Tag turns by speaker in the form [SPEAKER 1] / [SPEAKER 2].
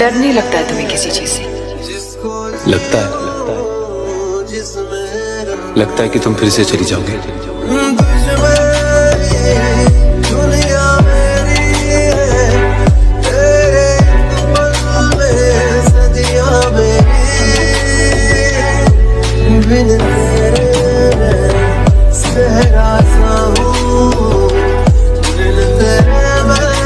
[SPEAKER 1] डर नहीं लगता है तुम्हें किसी चीज से?
[SPEAKER 2] लगता है कि तुम फिर से चली जाओगे।
[SPEAKER 3] बिन